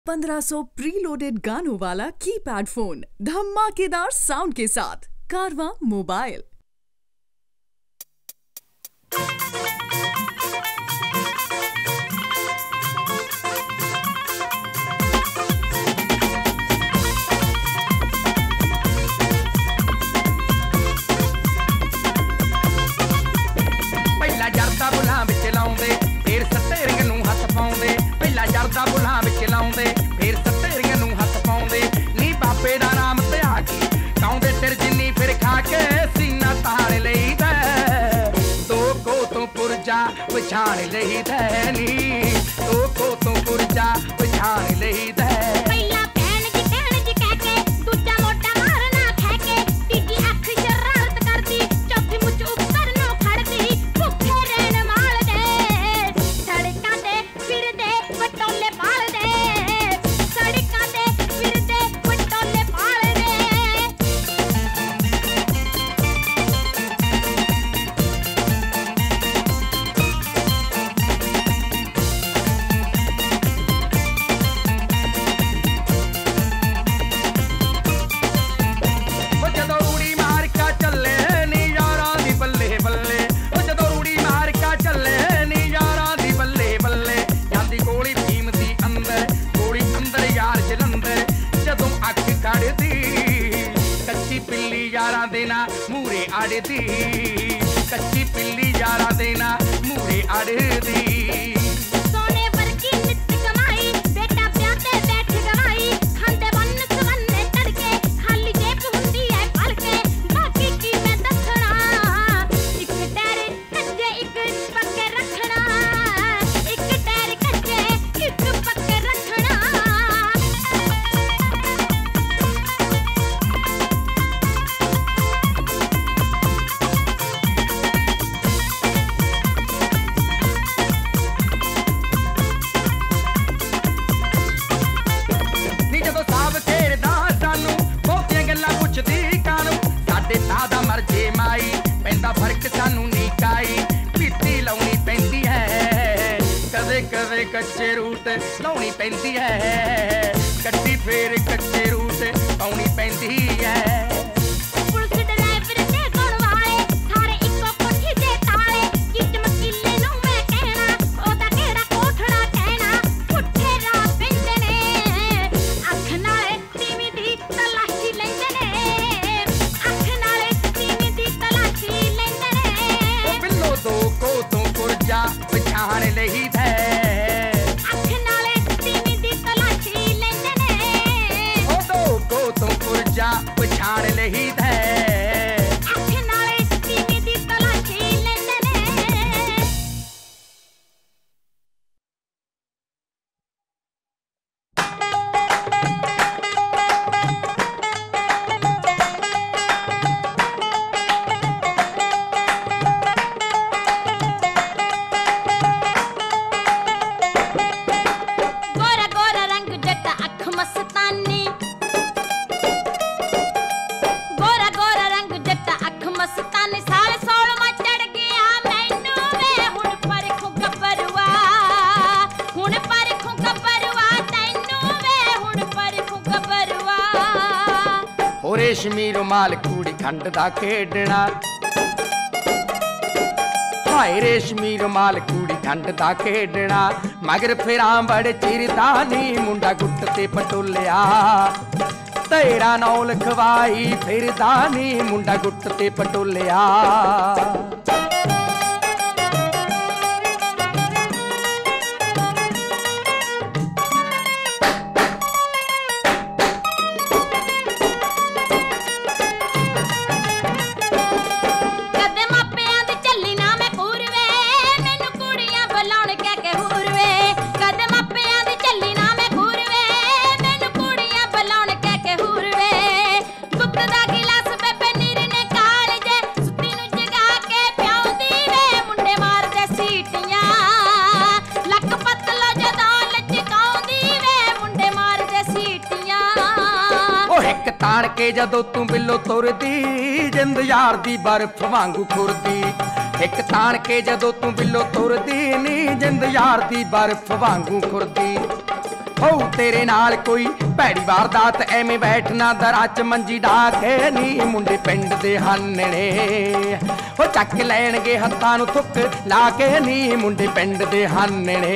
1500 preloaded गानों वाला keypad phone धमाकेदार साउंड के साथ कारवां मोबाइल। पहला जरदा बुल्हां विच लाउंदे फिर सत्तेरिंग नूं हथ पाउंदे। पहला जरदा बुल्हां विच लाउंदे फिर सत्तेरिंग नूं हथ पाउंदे। नी बाबे दा नाम ते आके गाउंदे सिर जिन्नी फिर खा के सीना ताड़ लईदा। दो को तो पुरजा पछाण लईदा नी, दो को तो पुरजा पछाण लईदा। मूरे अड़दी कच्ची पिल्ली यारा देना मूरे अड़दी। सोने वर्गी नित कमाई बेटा ब्याह ते बैठ गवाई। खांदे बन सवन्ने तड़के खाली जेब हुंदी है भर के। बाकी की मैं दसना एक टैर कच्चे एक पक्के रखना। एक टैर कच्चे एक पक्के रखना। फर्क सानू नी काई पीती लाउनी पैंदी है। कदे कदे कच्चे रूट लाउनी पैंदी है। कट्टी फेर कच्चे रूट पाउनी पैंदी है। पछाण लईदा अख नाले तीवी दी तलाशी लैंदे ने। ओ दो को तो पुरजा पछाण लईदा अख नाले तीवी दी तलाशी लैंदे ने। रेशमी रुमाल कूड़ी खंड दा खेडना। हाय रेशमी रुमाल कूड़ी खंड दा खेडना। मगर फिरां बड़े चिरदा नी मुंडा गुट्ट ते पटोलिया। तेरा नौ लिखवाई फिरदा नी मुंडा गुट्ट ते पटोलिया। ताण के जदों तू बिल्लो तुरदी जिंद यार दी बर्फ वांगू खुरदी। एक ताण के जदों तू बिल्लो तुरदी नी जिंद यार दी बर्फ वांगू खुरदी। हो तेरे नाल कोई भैड़ी वारदात एवें बैठना दरा च मंजी ढाके नी मुंडे पिंड दे हानने हो चक लैणगे हत्थां नूं थुक ला के नी मुंडे पिंड दे हानने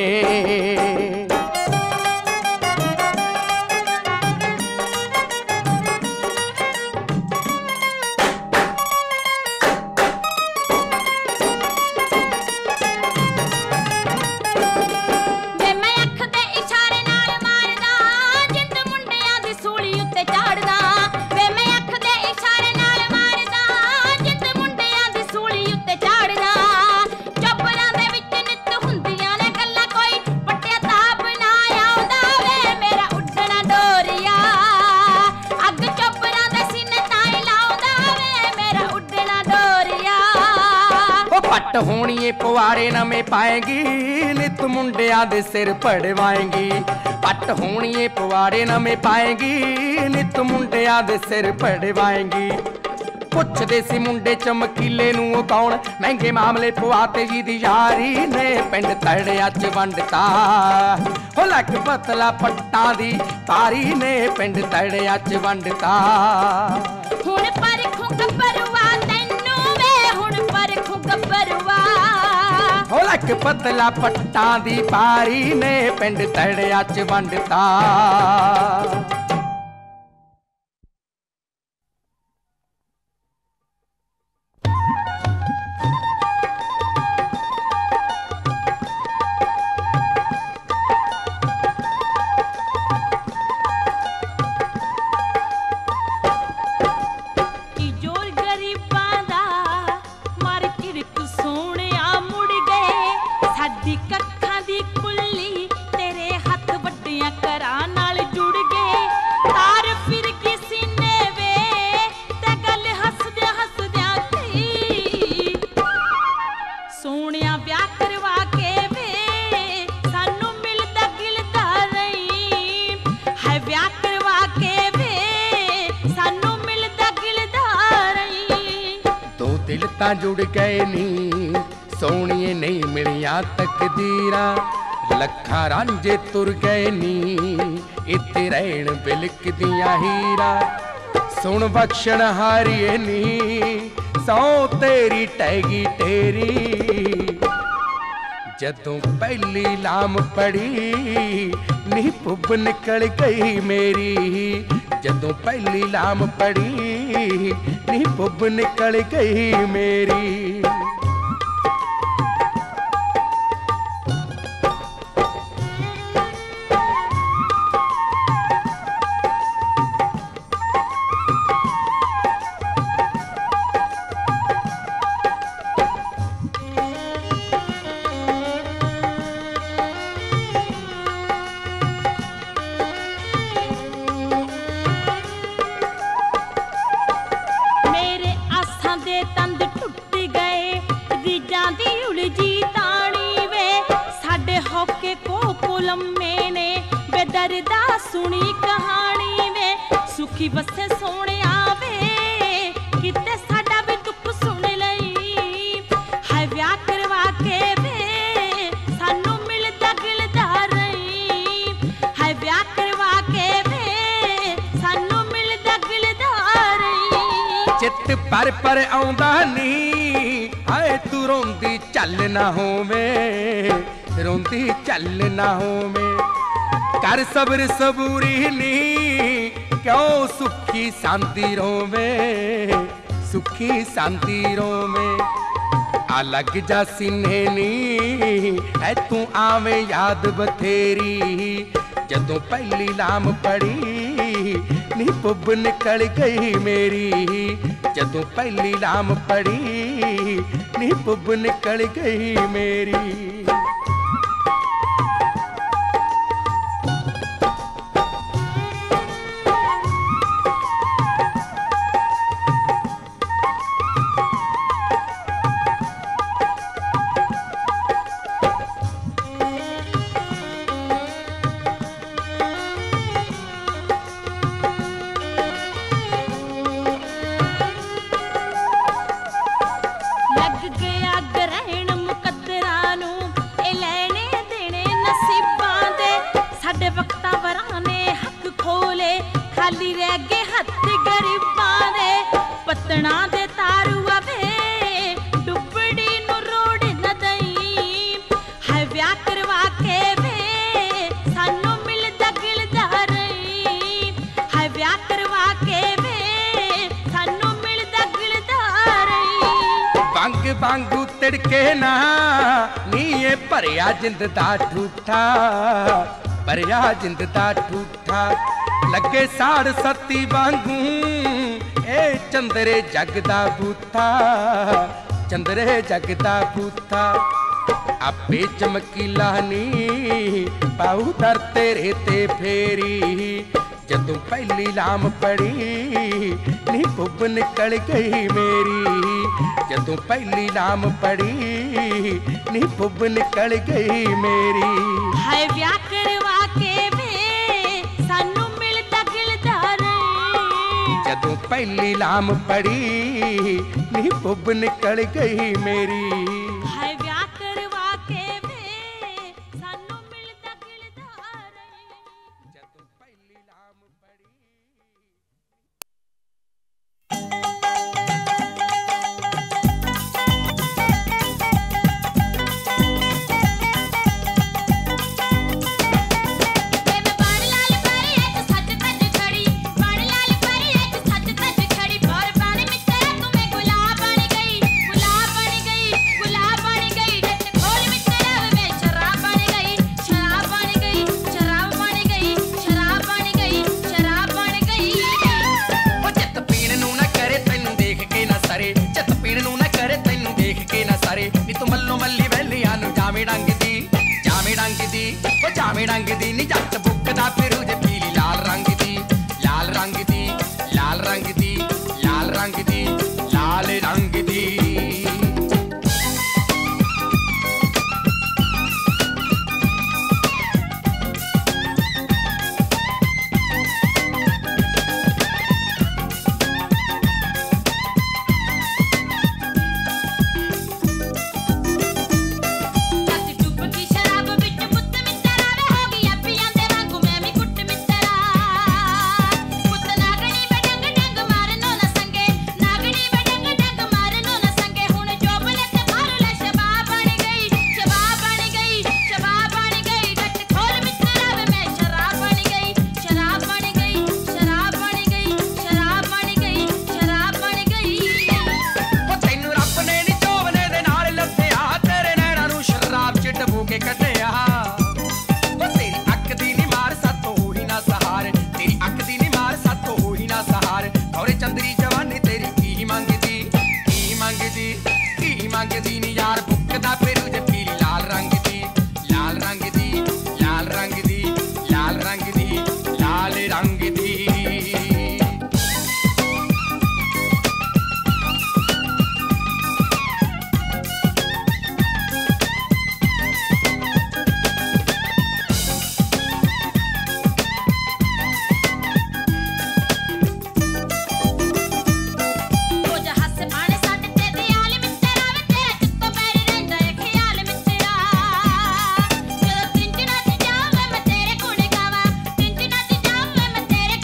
पट होणीए पवाड़े नवें पाएगी नित मुंडिया दे सिर पड़वाएंगी पट होणीए पवाड़े नवें पाएगी नित मुंडिया दे सिर पड़वाएंगी पुछदे सी मुंडे चमकीले नूं कौन महंगे मामले पवाते जी दी यारी ने पिंड तड़िया च वंडता हो लक पतला पट्टां दी पारी ने पिंड तड़िया च वंडता हुण परखूं गब्बरुआ तैनू वे हुण परखूं गब्बरुआ हो लक पतला पट्टां दी पारी ने पिंड तड़िया च वंडता जुड़ गए नी सोहणिए नहीं मिलिया तकदीरा लखा रांझे तुर गए नी इत्ते रहण बिलक दिया हीरा सुन बख्शण हारिए नी सौ तेरी टैगी तेरी जदों पहली लाम पड़ी नी पुब निकल गई मेरी जदों पहली लाम पड़ी नी पुब निकल गई मेरी सुनी कहानी में सुखी बसे सोने आवे किते साडा भी दुख सुन लई हाय व्याह करवा के वे सानू मिलदा गिलदा रही हाय व्याह करवा के वे सानू मिलदा गिलदा रही चित पर आउंदा नी हाय तू रोंदी चल ना होवे रोंदी चल ना होवे कर सब्र सबूरी नी क्यों सुखी शांति रोवे सुखी शांति रोवे आ लग जा सीने नी है तू आवे याद बथेरी जदों पहली लाम पड़ी नी पुब निकल गई मेरी जदों पहली लाम पड़ी नी पुब निकल गई मेरी खाली रह गए हथ गरीबां दे पत्तणा दे तारूआ वे डुबड़ी नु रोड़ न दई है व्याह करवा के वे सानू मिलदा गिलदा रही है व्याह करवा के वे सानू मिलदा गिलदा रही ਬੰਗ ਵਾਂਗੂ ਤਿੜਕੇ ਨਾ ਨੀ ਇਹ ਭਰਿਆ ਜਿੰਦ ਦਾ ਠੂਠਾ ਭਰਿਆ ਜਿੰਦ ਦਾ ਠੂਠਾ ਲੱਗੇ ਸਾੜ ਸੱਤੀ ਵਾਂਗੂ ਇਹ ਚੰਦਰੇ ਜਗ ਦਾ ਬੂਥਾ ਚੰਦਰੇ ਜਗ ਦਾ ਬੂਥਾ ਆਪੇ ਚਮਕੀਲਾ ਨੀ ਪਾਉ ਦਰ ਤੇਰੇ ਤੇ ਫੇਰੀ ਜਦੋਂ ਪਹਿਲੀ ਲਾਮ ਪੜੀ ਨੀ ਪੁੱਬ ਨਿਕਲ ਗਈ ਮੇਰੀ ਜਦੋਂ ਪਹਿਲੀ ਲਾਮ ਪੜੀ ਨੀ ਪੁੱਬ ਨਿਕਲ ਗਈ ਮੇਰੀ ਹਾਏ ਵਿਆਹ ਕਰਵਾ ਕੇ ਵੇ ਸਾਨੂੰ ਮਿਲਦਾ ਗਿਲਦਾ ਰੇ ਜਦੋਂ ਪਹਿਲੀ ਲਾਮ ਪੜੀ ਨੀ ਪੁੱਬ ਨਿਕਲ ਗਈ ਮੇਰੀ ਹਾਏ ਵਿਆਹ ਕਰਵਾ ਕੇ ਵੇ ਸਾਨੂੰ ਮਿਲਦਾ ਗਿਲਦਾ ਰੇ ਜਦੋਂ ਪਹਿਲੀ ਲਾਮ ਪੜੀ ਜਾਵੇਂ ਰੰਗ ਦੀ ਨੀ ਜੱਟ ਬੁੱਕਦਾ ਫਿਰੂ ਜੇ ਪੀਲੀ ਲਾਲ ਰੰਗ ਦੀ ਲਾਲ ਰੰਗ ਦੀ ਲਾਲ ਰੰਗ ਦੀ ਲਾਲ ਰੰਗ ਦੀ ਲਾਲ ਰੰਗ ਦੀ तेरे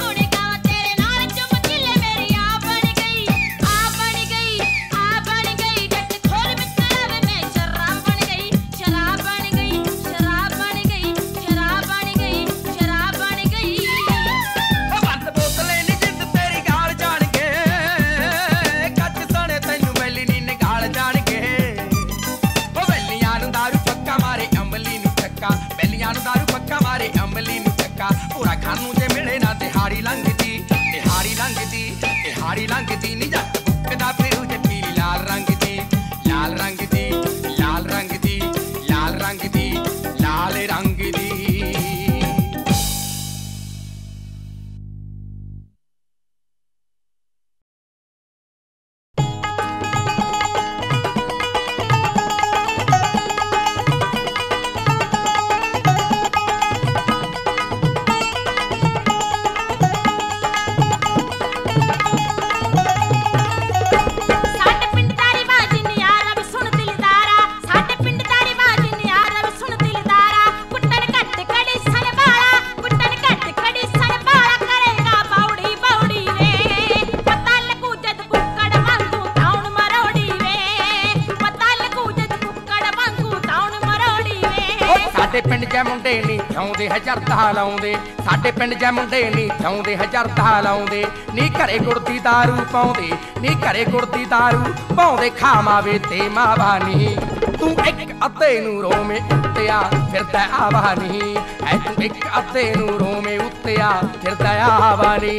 ਮੁੰਡੇ ਨਹੀਂ ਥਿਆਉਂਦੇ ਹੈ ਜਰਦਾ ਲਾਉਂਦੇ ਸਾਡੇ ਪਿੰਡ ਜੈ ਮੁੰਡੇ ਨਹੀਂ ਥਿਆਉਂਦੇ ਹੈ ਜਰਦਾ ਲਾਉਂਦੇ ਨੀ ਘਰੇ ਗੁੜ ਦੀ ਦਾਰੂ ਪਾਉਂਦੇ ਨੀ ਘਰੇ ਗੁੜ ਦੀ ਦਾਰੂ ਪਾਉਂਦੇ ਖਾਵਾਵੇ ਤੇ ਮਾਵਾ ਨੀ ਤੂੰ ਇੱਕ ਅੱਧੇ ਨੂੰ ਰੋਵੇਂ ਉੱਤਿਆ ਫਿਰਦਾ ਆਵਾ ਨੀ ਐ ਤੂੰ ਇੱਕ ਅੱਧੇ ਨੂੰ ਰੋਵੇਂ ਉੱਤਿਆ ਫਿਰਦਾ ਆਵਾ ਨੀ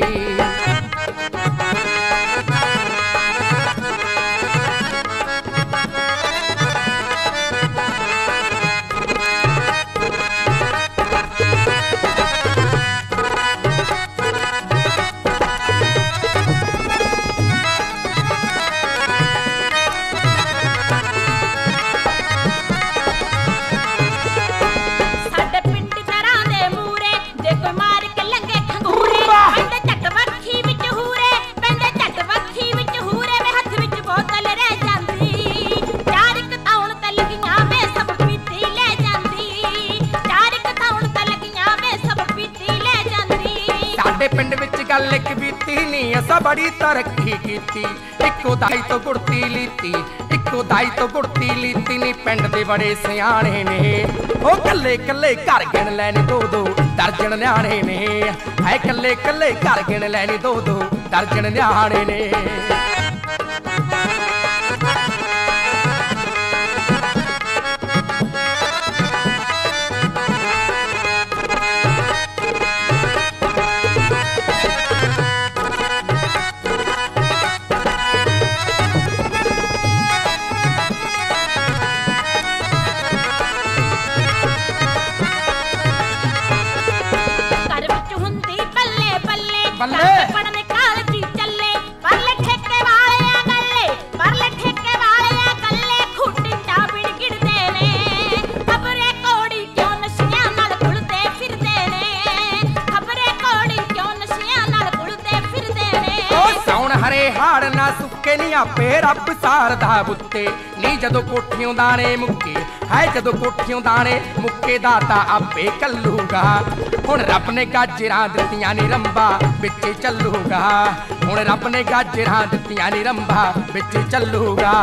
ਪਿੰਡ ਵਿੱਚ ਗੱਲ ਇੱਕ ਬੀਤੀ ਨੀ ਅਸਾਂ ਬੜੀ ਤਰੱਕੀ ਕੀਤੀ ਇੱਕੋ ਦਾਈ ਤੋਂ ਗੁੜਤੀ ਲੀਤੀ ਇੱਕੋ ਦਾਈ ਤੋਂ ਗੁੜਤੀ ਲੀਤੀ ਨੀ ਪਿੰਡ ਦੇ ਬੜੇ ਸਿਆਣੇ ਨੇ ਉਹ ਕੱਲੇ ਕੱਲੇ ਘਰ ਗਿਣ ਲੈਣੇ ਦੋ ਦੋ ਦਰਜਨ ਨਿਆਣੇ ਨੇ ਐ ਕੱਲੇ ਕੱਲੇ ਘਰ ਗਿਣ ਲੈਣੇ ਦੋ ਦੋ ਦਰਜਨ ਨਿਆਣੇ ਨੇ ਪੜਨੇ ਕਾਲਜੀ ਚੱਲੇ ਪਰਲੇ ਠੇਕੇ ਵਾਲੇ ਆ ਗੱਲੇ ਖੁੱਟੀ ਚਾਬੜ ਗਿਰਦੇ ਨੇ ਖਬਰੇ ਕੋੜੀ ਕਿਉਂ ਨਸ਼ਿਆਂ ਨਾਲ ਘੁਲਦੇ ਫਿਰਦੇ ਨੇ ਖਬਰੇ ਕੋੜੀ ਕਿਉਂ ਨਸ਼ਿਆਂ ਨਾਲ ਘੁਲਦੇ ਫਿਰਦੇ ਨੇ ਉਹ ਸੌਣ ਹਰੇ ਹਾੜ ਨਾ ਸੁੱਕੇ ਨੀ ਆਪੇ ਰੱਬ ਸਾਰਦਾ ਬੁੱਤੇ ਨੀ ਜਦੋਂ ਕੋਠੀਓਂ ਦਾਣੇ ਮੁੱਕੇ ਹੈ ਜਦੋਂ ਕੋਠੀਓਂ ਦਾਣੇ ਮੁੱਕੇ ਦਾਤਾ ਆਪੇ ਕੱਲੂਗਾ ਹੁਣ ਰੱਬ ਨੇ ਗਾਜਰਾਂ ਦਿੱਤੀਆਂ ਨੀ ਰੰਬਾ ਵਿੱਚ ਚੱਲੂਗਾ ਹੁਣ ਰੱਬ ਨੇ ਗਾਜਰਾਂ ਦਿੱਤੀਆਂ ਨੀ ਰੰਬਾ ਵਿੱਚ ਚੱਲੂਗਾ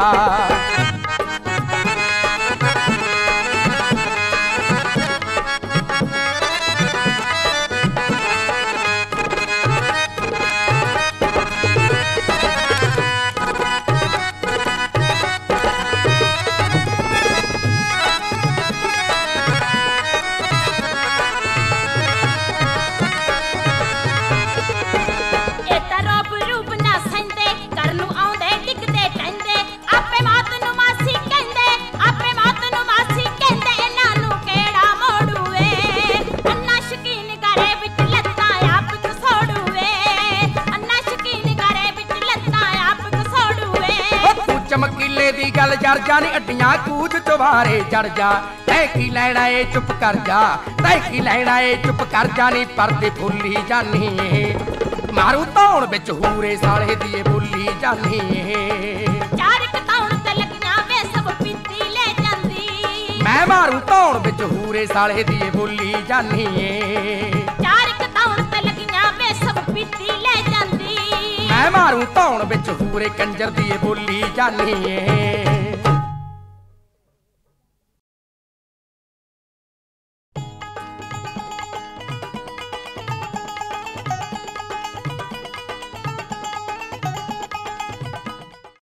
ਚਮਕੀਲੇ ਦੀ ਗੱਲ ਜਰ ਜਾ ਨੀ ਅੱਡੀਆਂ ਕੂਚ ਚਵਾਰੇ ਚੜ ਜਾ ਤੈ ਕੀ ਲੈਣਾ ਏ ਚੁੱਪ ਕਰ ਜਾ ਤੈ ਕੀ ਲੈਣਾ ਏ ਚੁੱਪ ਕਰ ਜਾ ਨੀ ਪਰਦੇ ਫੁੱਲੀ ਜਾਨੀ ਏ ਮਾਰੂ ਧੌਣ ਵਿੱਚ ਹੂਰੇ ਸਾਲੇ ਦੀ ਏ ਬੋਲੀ ਜਾਨੀ ਏ ਚਾਰ ਕਤਾਉਣ ਤੇ ਲੱਗੀਆਂ ਵੇ ਸਭ ਪੀਤੀ ਲੈ ਜਾਂਦੀ ਮੈਂ ਮਾਰੂ ਧੌਣ ਵਿੱਚ ਹੂਰੇ ਸਾਲੇ ਦੀ ਏ ਬੋਲੀ ਜਾਨੀ ਏ ਚਾਰ ਕਤਾਉਣ ਤੇ ਲੱਗੀਆਂ ਵੇ ਸਭ ਪੀਤੀ ਲੈ ਜਾਂਦੀ ਮੈਂ ਮਾਰੂ ਧੌਣ ਵਿੱਚ ਹੂਰੇ ਕੰਜਰ ਦੀ ਏ ਬੋਲੀ ਜਾਨੀ ਏ